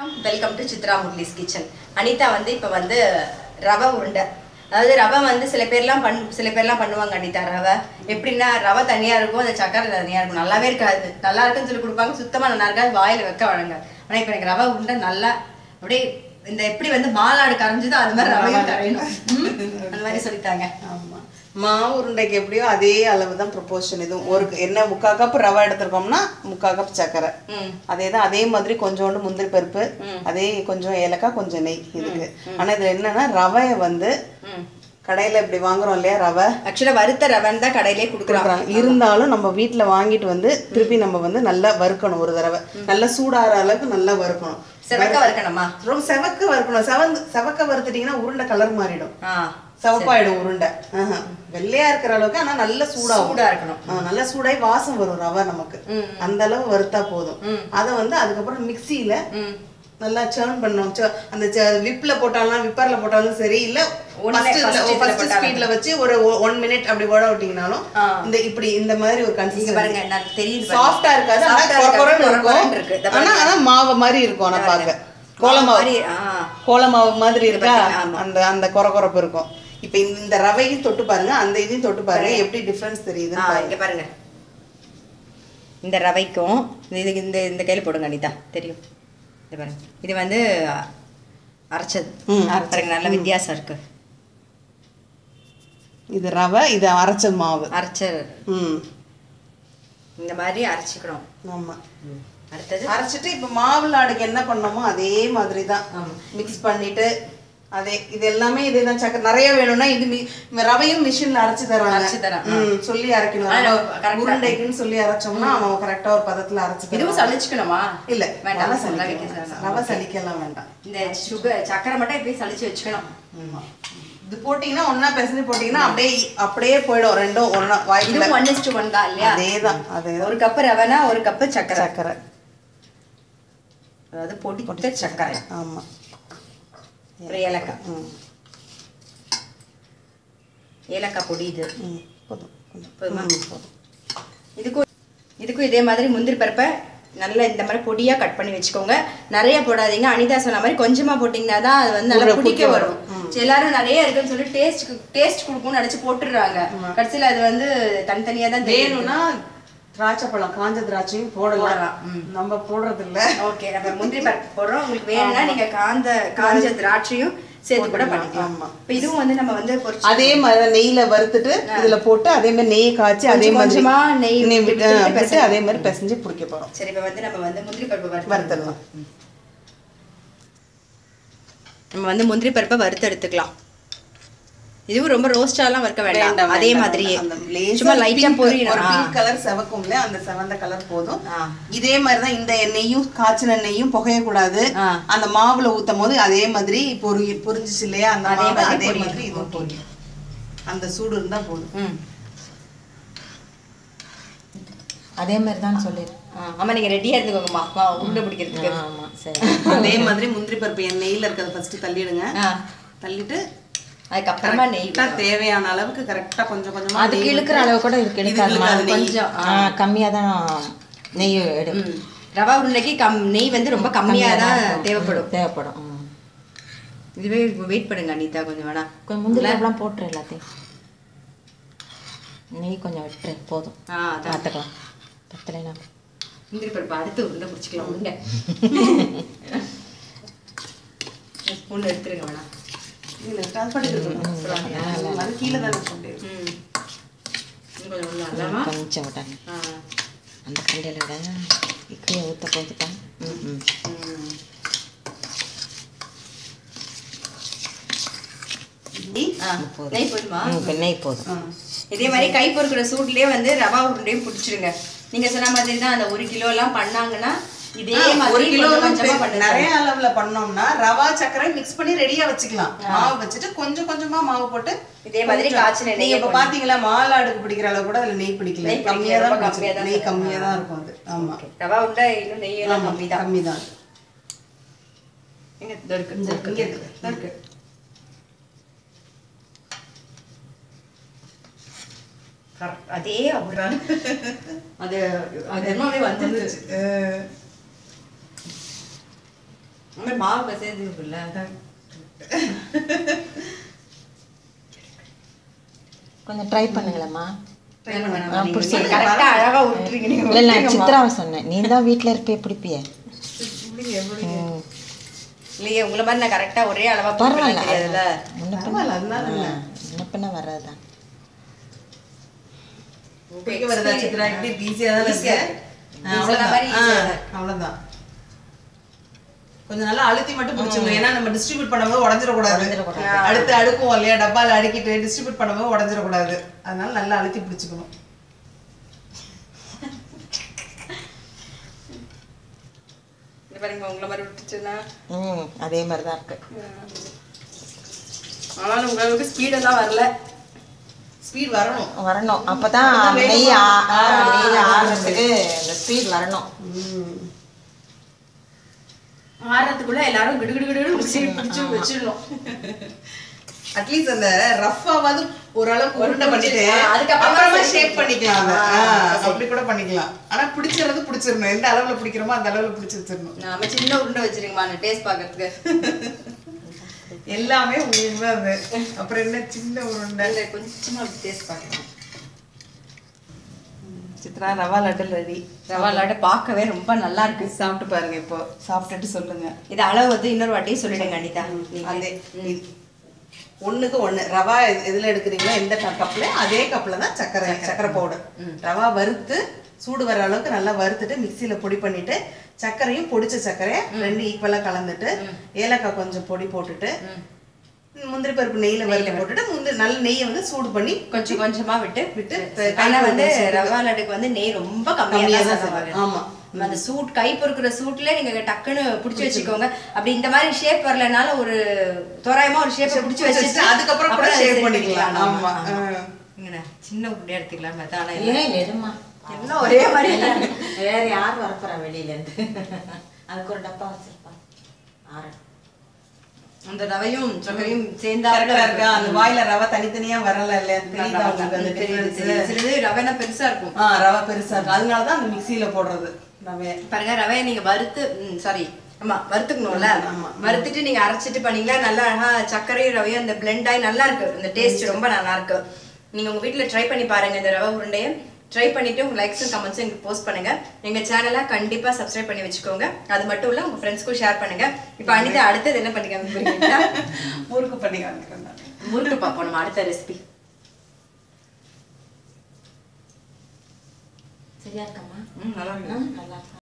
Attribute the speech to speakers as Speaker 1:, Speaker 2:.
Speaker 1: Welcome to Chitra Murali's kitchen. Anitha வந்து இப்போ வந்து ரவை உருண்டை, அதாவது ரவை வந்து சில பேர்லாம் பண்ணுவாங்க. அனிதா ரவை எப்படின்னா, ரவை தனியாக இருக்கும், அந்த சக்கரை தனியாக இருக்கும், நல்லாவே இருக்காது. நல்லா இருக்குன்னு சொல்லி கொடுப்பாங்க, சுத்தமாக நல்லா இருக்காது, வாயில் வைக்க வழங்க. ஆனால் இப்போ எனக்கு ரவை உருண்டை நல்லா அப்படியே இந்த எப்படி வந்து மாலாடு கரைஞ்சுதோ அது மாதிரி ரவையும் கரையணும், அந்த மாதிரி சொல்லிட்டாங்க.
Speaker 2: ஆமாம், மாவு உருண்டைக்கு எப்படியோ அதே அளவு தான் ப்ரொபோர்ஷன். இதுவும் ஒரு என்ன 3/4 கப் ரவை எடுத்துருக்கோம்னா 3/4 கப் சக்கரை, அதே தான். அதே மாதிரி கொஞ்சோண்டு முந்திரி பருப்பு, அதே கொஞ்சம் ஏலக்காய், கொஞ்சம் நெய் இதுக்கு. ஆனால் இதில் என்னன்னா, ரவையை வந்து கடையில் இப்படி வாங்குறோம் இல்லையா, ரவை
Speaker 1: ஆக்சுவலாக வறுத்த ரவைன்னு தான் கடையிலே கொடுக்குறாங்க.
Speaker 2: இருந்தாலும் நம்ம வீட்டில் வாங்கிட்டு வந்து திருப்பி நம்ம வந்து நல்லா வறுக்கணும். ஒரு தடவை நல்லா சூடாகிற அளவுக்கு நல்லா வறுக்கணும்.
Speaker 1: செவக்க வறுக்கணுமா?
Speaker 2: ரொம்ப செவக்க வறுக்கணும். செவக்க வறுத்துட்டீங்கன்னா உருண்டை கலர் மாறிடும், சிவப்பாயிடும் உருண்டை. வெள்ளையா இருக்கிற அளவுக்கு, ஆனா நல்ல சூடா இருக்கணும். நல்ல சூடாய் வாசம் வரும் ரவை நமக்கு, அந்த அளவு வறுத்தா போதும். அதை வந்து அதுக்கப்புறம் மிக்சியில நல்லா சர்ன் பண்ணணும். அந்த விப்ல போட்டாலும் விப்பர்ல போட்டாலும் சரி, இல்ல ஃபர்ஸ்ட் ஸ்பீட்ல வச்சு ஒரு 1 மினிட் அப்படி ஓட விட்டீங்கனாலும் இந்த இப்படி இந்த மாதிரி ஒரு கன்சிஸ்டன்சி பாருங்க. எனக்கு தெரியுது, சாஃப்ட்டா இருக்காது, ஆனா கொரகொரன்னு இருக்கும். ஆனா மாவு மாதிரி இருக்கும். ஆனா பாக்க கோல மாவு மாதிரி இருக்கா, அந்த அந்த கொரகொரப்பு இருக்கும். இப்போ இந்த ரவையும் தொட்டு பாருங்க, அந்த இதையும் தொட்டு பாருங்க, எப்படி டிஃபரன்ஸ் தெரியுது
Speaker 1: இங்க பாருங்க. இந்த ரவைக்கும் இந்த இந்த கையில போடுங்க அனிதா, தெரியும். இது பாருங்க, இது வந்து அரைச்சது பாருங்க, நல்ல வித்தியாசம் இருக்கு.
Speaker 2: இது ரவை, இது அரைச்ச மாவு.
Speaker 1: இந்த மாதிரி அரைச்சிக்கணும்.
Speaker 2: ஆமா,
Speaker 1: அடுத்தது
Speaker 2: அரைச்சிட்டு இப்போ மாவு லாடுக்கு என்ன பண்ணோமோ அதே மாதிரி தான் மிக்ஸ் பண்ணிட்டு, அதே இது எல்லாமே இதேதான். சக்கரை நிறைய வேணும்னா இது ரவையும் மிஷின்ல அரைச்சு தராங்க, சொல்லி அரைக்கணும். உருண்டைக்குன்னு சொல்லி அரைச்சோம்னா அவன் கரெக்டா ஒரு பதத்துல அரைச்சு.
Speaker 1: இதுவும் சலிச்சுக்கணுமா?
Speaker 2: இல்ல வேண்டாம், ரவை சலிக்கலாம் வேண்டாம்.
Speaker 1: இந்த சுகர் சக்கரை மட்டும் இப்படி சலிச்சு வச்சுக்கணும்.
Speaker 2: இது போட்டீங்கன்னா ஒன்னா பிசைஞ்சு போட்டீங்கன்னா அப்படியே போயிடும். ரெண்டும் ஒன்னா வாய்க்கு
Speaker 1: 1:1 தான் இல்லையா?
Speaker 2: அதேதான்.
Speaker 1: ஒரு கப் ரவைனா ஒரு கப் சக்கரை, அதாவது பொடி சக்கரை.
Speaker 2: ஆமா,
Speaker 1: ஏலக்காய் பொடி. இது இதுக்கும் இதே மாதிரி முந்திரி பருப்பை நல்லா இந்த மாதிரி பொடியா கட் பண்ணி வச்சுக்கோங்க. நிறைய போடாதீங்க, அனிதா சொன்ன மாதிரி கொஞ்சமா போட்டீங்கன்னா தான் அது வந்து நல்லா பிடிக்க வரும். எல்லாரும் நிறைய இருக்குன்னு சொல்லி டேஸ்ட் கொடுக்கும்னு நினைச்சு போட்டுடுறாங்க. கடைசியில் அது வந்து தனித்தனியா தான்
Speaker 2: வேணும்னா திராட்சை பழம், காஞ்ச திராட்சையும் போடலாம், நம்ம போடுறது இல்ல.
Speaker 1: ஓகே, நம்ம முந்திரி பருப்பு போடுறோம். உங்களுக்கு வேணும்னா நீங்க காஞ்ச திராட்சையும் சேர்த்து கூட பண்ணிக்கலாம். இப்போ இதுவும் வந்து நம்ம வந்து
Speaker 2: அதே மாதிரி நெய்ல வறுத்துட்டு இதுல போட்டு அதே மாதிரி நெய் காய்ச்சி அதே மாதிரி நெய் விட்டு அதே மாதிரி பிசைஞ்சு பிடிக்க போறோம்.
Speaker 1: சரி, இப்போ வந்து நம்ம வந்து முந்திரி பருப்பு
Speaker 2: வறுத்துடலாம்.
Speaker 1: நம்ம வந்து முந்திரி பருப்பை வறுத்து எடுத்துக்கலாம். இதுவும் ரொம்ப ரோஸ்டாலாம் வறுக்க வேண்டாம், அதே மாதிரியே சும்மா லைட்டா பொரியணும்.
Speaker 2: ஒரு பிங்க் கலர் செவக்கும்ல, அந்த செவந்த கலர் போதும். இதே மாதிரி தான் இந்த எண்ணெயும் காய்ச்சின எண்ணெயும் புகையக்கூடாது. அந்த மாவுல ஊத்தும் போது அதே மாதிரி பொரிஞ்சிச்சு இல்லையா, அந்த மாவு அதே மாதிரி இதுவும் பொரியும். அந்த சூடு இருந்தா போதும்.
Speaker 1: அதே மாதிரி தான் சொல்லிடு. ஆமா, நீங்க ரெடியா இருந்துக்கோங்கம்மா உருண்டை பிடிக்கிறதுக்கு. ஆமா, சரி.
Speaker 2: அதே மாதிரி முந்திரி பருப்பு எண்ணெயில இருக்கிறத ஃபர்ஸ்ட் தள்ளிடுங்க. தள்ளிட்டு
Speaker 1: அதுக்கப்புறமா நெய்
Speaker 2: தேவையான அளவுக்கு கரெக்டா கொஞ்சம் கொஞ்சமா
Speaker 3: அதுக்கு இழுக்கிற அளவு கூட இருக்கு, கொஞ்சம் கம்மியா தான் நெய் எடு.
Speaker 1: ரவா உருண்டைக்கு நெய் வந்து ரொம்ப கம்மியா தான் தேவைப்படும். இதுவே வெயிட் பண்ணுங்க அனிதா, கொஞ்சம் வேணா
Speaker 3: கொஞ்சம் முந்திரி எல்லாம் போட்டுரு, எல்லாத்தையும் நெய் கொஞ்சம் விட்டுரு போதும். பார்த்துக்கலாம், பத்தலைனா
Speaker 1: முந்திரி பருப்பு அடுத்து உருண்டை பிடிச்சிக்கலாம். உருண்டை ஸ்பூன் எடுத்துருங்க வேணா.
Speaker 2: கீழே தானே
Speaker 3: கொஞ்சம் விட்டாங்க அந்த கண்டையில் விட இட்லியை ஊற்ற போட்டுட்டான்.
Speaker 1: நெய் போதுமா?
Speaker 3: நெய் போதும்.
Speaker 1: இதே மாதிரி கை பொறுக்கிற சூட்லயே வந்து ரவா உருண்டையும் பிடிச்சிருங்க. நீங்க சொன்ன மாதிரி தான் அந்த 1 கிலோ எல்லாம் பண்ணாங்கன்னா இதே மாதிரி 1 கிலோ
Speaker 2: நிறைய அளவுல பண்ணோம்னா ரவா சக்கரை மிக்ஸ் பண்ணி ரெடியா வச்சுக்கலாம். மாவு வச்சுட்டு கொஞ்சம் கொஞ்சமா மாவு போட்டு
Speaker 1: இதே மாதிரி காய்ச்சின நெய்.
Speaker 2: இப்ப பாத்தீங்களா, மாலாடுக்கு பிடிக்கிற அளவு கூட அதுல நெய் பிடிக்கல, நெய் கம்மியா தான் இருக்கும் அது. ஆமா,
Speaker 1: ரவா உருண்டை இன்னும் நெய் எல்லாம் கம்மி தான். எங்க இருக்கு அதே அது என்னவே வந்துருச்சு. மாவு பிசைறது இருக்குல்ல.
Speaker 3: கொஞ்சம் ட்ரை பண்ணுங்களேம்மா.
Speaker 1: கரெக்டா அழகா உருட்டுறீங்க நீங்க.
Speaker 3: இல்லை நான் சித்ராவை சொன்னேன், நீ தான் வீட்டில் இருப்பே பிடிப்பிய.
Speaker 1: இல்லையே உங்களை மாதிரி நான் கரெக்டா ஒரே அளவா
Speaker 3: பரவாயில்ல,
Speaker 1: தெரியாதுல்ல.
Speaker 3: முன்ன பின்ன வர்றதுதான்.
Speaker 2: வருதா சித்ரா? இப்படி ஈஸியா தான் இருக்கு. அவ்வளவுதான். கொஞ்சம் நல்லா அழுத்தி மட்டும் பிடிச்சிடணும். ஏன்னா நம்ம டிஸ்ட்ரிபியூட் பண்ணும்போது உடஞ்சிடக்கூடாது. அடுத்து அடுக்குவோம் இல்லையா, டப்பால அடுக்கிட்டு டிஸ்ட்ரிபியூட் பண்ணும்போது உடஞ்சிடக்கூடாது. அதனால நல்லா அழுத்தி பிடிச்சிக்கணும்.
Speaker 1: உங்களை மாதிரி விட்டுச்சுன்னா
Speaker 3: அதே மாதிரிதான் இருக்கு.
Speaker 1: ஆனாலும் உங்களுக்கு ஸ்பீடெல்லாம் வரல.
Speaker 2: ஸ்பீட் வரணும்.
Speaker 3: அப்பதான் நெய் ஆடுறதுக்கு இந்த ஸ்பீட் வரணும்.
Speaker 1: ஆடுறதுக்குள்ள எல்லாரும் கிடுகிடு பிடிச்சு வச்சிடணும்.
Speaker 2: அட்லீஸ்ட் அந்த ரஃப்பாவது ஓரளவுக்கு உருண்டை பண்ணிட்டு அதுக்கப்புறமா ஷேப் பண்ணிக்கலாம். அப்படி கூட பண்ணிக்கலாம். ஆனா பிடிச்சிடணும். எந்த அளவுல பிடிக்கிறோமோ அந்த அளவுல பிடிச்சி வச்சிடணும்.
Speaker 1: நாம சின்ன உருண்டை வச்சிருக்கோமா டேஸ்ட் பாக்கிறதுக்கு.
Speaker 2: எல்லாமே உண்மை. அப்புறம் என்ன சின்ன உருண்டை
Speaker 1: கொஞ்சமா டேஸ்ட் பார்க்கலாம்.
Speaker 2: சித்ரா ரவா லட்டு ரெடி.
Speaker 1: ரவா லட்டு பார்க்கவே ரொம்ப நல்லா இருக்கு.
Speaker 2: சாப்பிட்டு பாருங்க. இப்போ சாப்பிட்டுட்டு சொல்லுங்க.
Speaker 1: இது அளவு வந்து இன்னொரு வாட்டியும் சொல்லிடுங்க அனிதா.
Speaker 2: அதே 1க்கு 1 ரவா எதுல எடுக்கிறீங்களோ எந்த கப்ல அதே கப்ல தான் சக்கரை பவுடர். ரவா வறுத்து சூடு வர அளவுக்கு நல்லா வறுத்துட்டு மிக்சியில பொடி பண்ணிட்டு சர்க்கரையும் பொடிச்ச சர்க்கரை 2 ஈக்குவலா கலந்துட்டு ஏலக்காய் கொஞ்சம் பொடி போட்டுட்டு முந்திரி பருப்பு நெய்யில வறுத்து போட்டுட்டு நல்ல நெய்யை வந்து சூடு பண்ணி
Speaker 1: கொஞ்சம் கொஞ்சமா விட்டு ஆனா வந்து ரவா லட்டுக்கு வந்து நெய் ரொம்ப கம்மியா தான் சொல்லுவாங்க.
Speaker 2: ஆமா,
Speaker 1: அந்த சூட் கை பொறுக்கிற சூட்ல நீங்க டக்குன்னு புடிச்சு வச்சுக்கோங்க. அப்படி இந்த மாதிரி ஷேப் வரலனால ஒரு தோராயமா ஒரு ஷேப் புடிச்சு வச்சுட்டு
Speaker 2: அதுக்கப்புறம் கூட ஷேப் பண்ணிக்கலாம். ஆமா,
Speaker 1: இங்கன சின்ன உருண்டையா எடுத்துக்கலாம். மத்தான
Speaker 3: எதுமா
Speaker 1: எல்லாம் ஒரே மாதிரி
Speaker 3: வேற யார் வரப்போறா வெளியில இருந்து? அதுக்கு ஒரு டப்பா வச்சிருப்பான்.
Speaker 1: அந்த ரவையும் சர்க்கரையும் சேர்ந்தா
Speaker 2: இருக்கா? அந்த வாயில ரவை தனித்தனியா வரல இல்ல?
Speaker 1: சிறிது ரவைனா பெருசா இருக்கும்.
Speaker 2: ரவை பெருசா இருக்கும். அதனாலதான் அந்த மிக்சியில போடுறது ரவை.
Speaker 1: பாருங்க ரவையை நீங்க வறுத்துக்கணும்ல. வறுத்துட்டு நீங்க அரைச்சிட்டு பண்ணீங்களா நல்லா அழகா சர்க்கரையும் ரவையும் அந்த பிளெண்ட் ஆகி நல்லா இருக்கு. இந்த டேஸ்ட் ரொம்ப நல்லா இருக்கு. நீங்க உங்க வீட்டுல ட்ரை பண்ணி பாருங்க. இந்த ரவை உருண்டையை ட்ரை பண்ணிட்டு உங்க லைக்ஸும் கமெண்ட்ஸும் எனக்கு போஸ்ட் பண்ணுங்க. எங்க சேனலை கண்டிப்பா சப்ஸ்கிரைப் பண்ணி வச்சுக்கோங்க. அது மட்டும் இல்ல உங்க ஃப்ரெண்ட்ஸ்க்கும் ஷேர் பண்ணுங்க. இப்போ அனிதா அடுத்தது என்ன பண்ணிக்காம புரியுங்களா?
Speaker 2: முறுக்கு பண்ணி காமிக்கிறேன்.
Speaker 1: முறுக்கு பார்ப்போம் நம்ம அடுத்த ரெசிபி.
Speaker 3: சரியா இருக்கம்மா?
Speaker 1: நல்லா இருக்கு.
Speaker 3: நல்லா